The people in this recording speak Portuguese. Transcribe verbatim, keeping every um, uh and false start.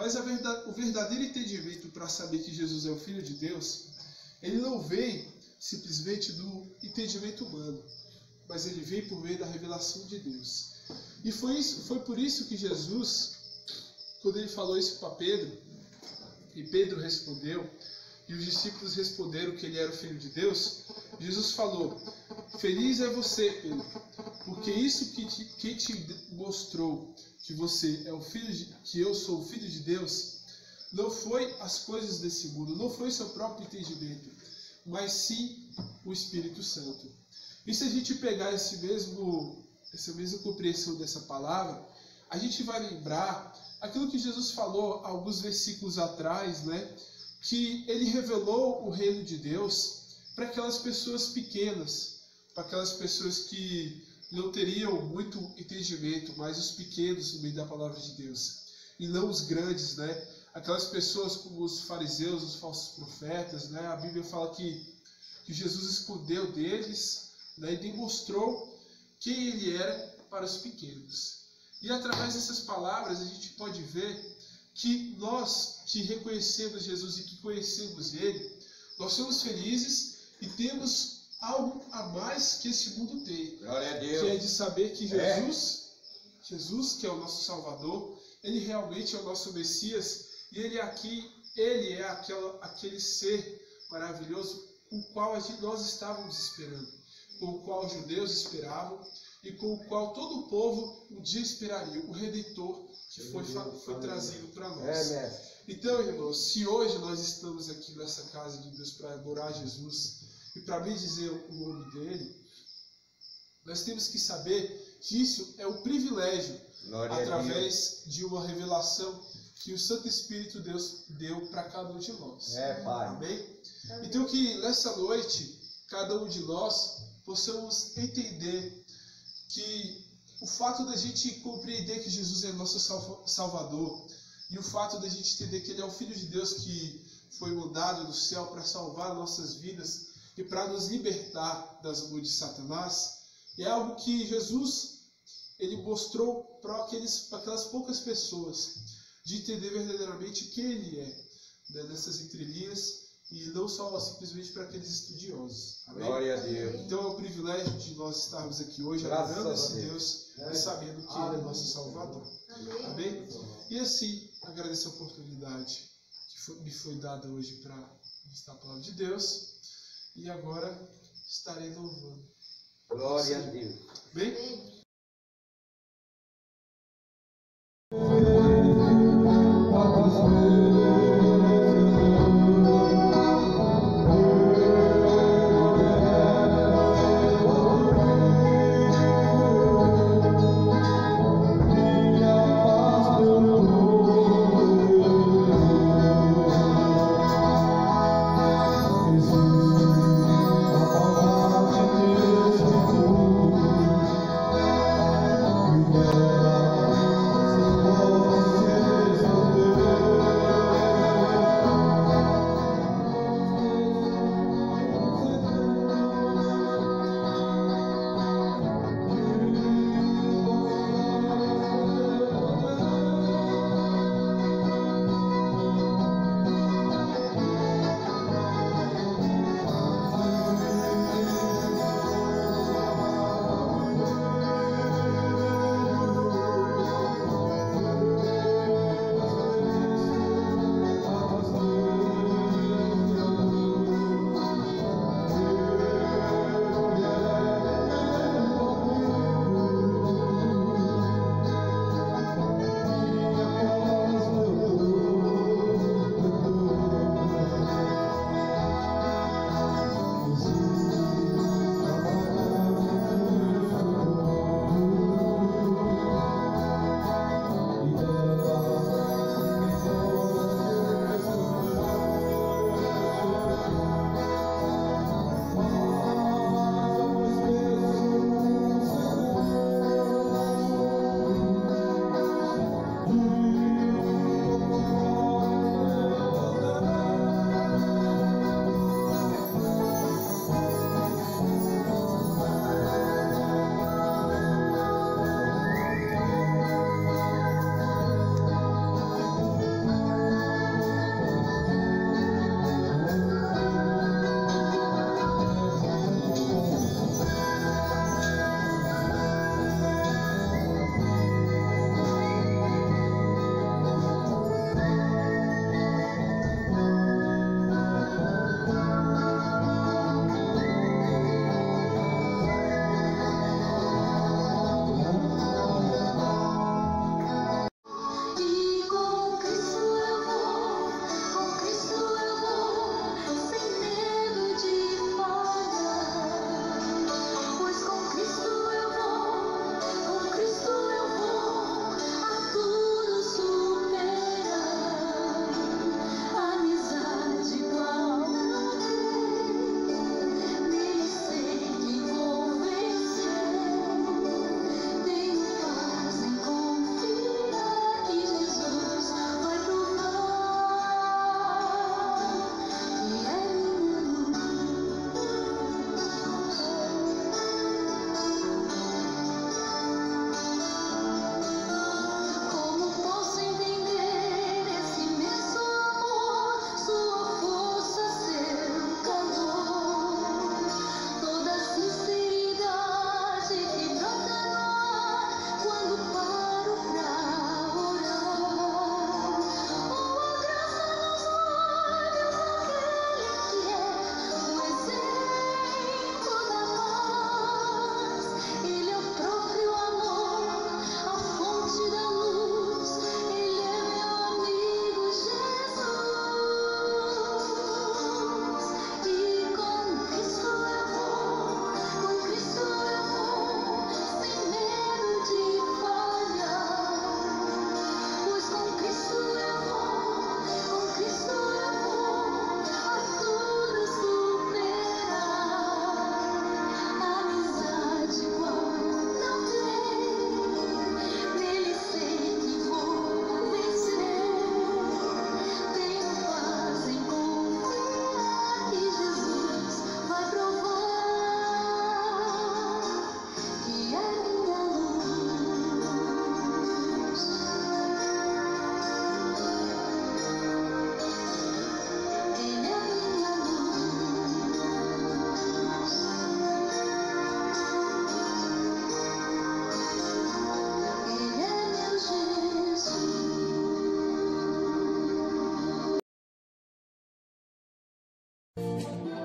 Mas a verdade, o verdadeiro entendimento para saber que Jesus é o Filho de Deus, ele não vem simplesmente do entendimento humano, mas ele vem por meio da revelação de Deus. E foi, isso, foi por isso que Jesus, quando ele falou isso para Pedro, e Pedro respondeu, e os discípulos responderam que ele era o Filho de Deus, Jesus falou: feliz é você, Pedro, porque isso que te, que te mostrou que você é o filho de, que eu sou o Filho de Deus, não foi as coisas desse mundo, não foi seu próprio entendimento, mas sim o Espírito Santo. E se a gente pegar esse mesmo, essa mesma compreensão dessa palavra, a gente vai lembrar aquilo que Jesus falou alguns versículos atrás, né? Que ele revelou o reino de Deus para aquelas pessoas pequenas, para aquelas pessoas que não teriam muito entendimento, mas os pequenos no meio da palavra de Deus, e não os grandes, né? Aquelas pessoas como os fariseus, os falsos profetas, né? A Bíblia fala que, que Jesus escondeu deles, né? E demonstrou quem ele era para os pequenos. E através dessas palavras a gente pode ver que nós que reconhecemos Jesus e que conhecemos Ele, nós somos felizes e temos algo a mais que esse mundo tem. Glória a Deus. Que é de saber que Jesus, é. Jesus, que é o nosso Salvador, Ele realmente é o nosso Messias, e Ele aqui, Ele é aquela, aquele ser maravilhoso com o qual a gente, nós estávamos esperando, com o qual os judeus esperavam e com o qual todo o povo um dia esperaria, o Redentor que foi, foi trazido para nós. É, então, irmãos, se hoje nós estamos aqui nessa casa de Deus para adorar Jesus e para bendizer o nome dele, nós temos que saber que isso é um privilégio, Glória através de uma revelação que o Santo Espírito Deus deu para cada um de nós. É, Pai. Amém? Então que nessa noite, cada um de nós possamos entender que o fato da gente compreender que Jesus é nosso Salvador e o fato da gente entender que Ele é o Filho de Deus que foi mandado do céu para salvar nossas vidas e para nos libertar das mãos de Satanás, é algo que Jesus ele mostrou para aquelas poucas pessoas de entender verdadeiramente quem Ele é, né, nessas entrelinhas, e não só simplesmente para aqueles estudiosos. Amém? Glória a Deus. Então é um privilégio de nós estarmos aqui hoje, adorando esse Deus e sabendo que Ele é nosso Salvador. Amém? Amém? E assim, agradeço a oportunidade que foi, me foi dada hoje para ministrar a palavra de Deus, e agora estarei louvando. Glória a Deus. Amém? Thank you. Amém.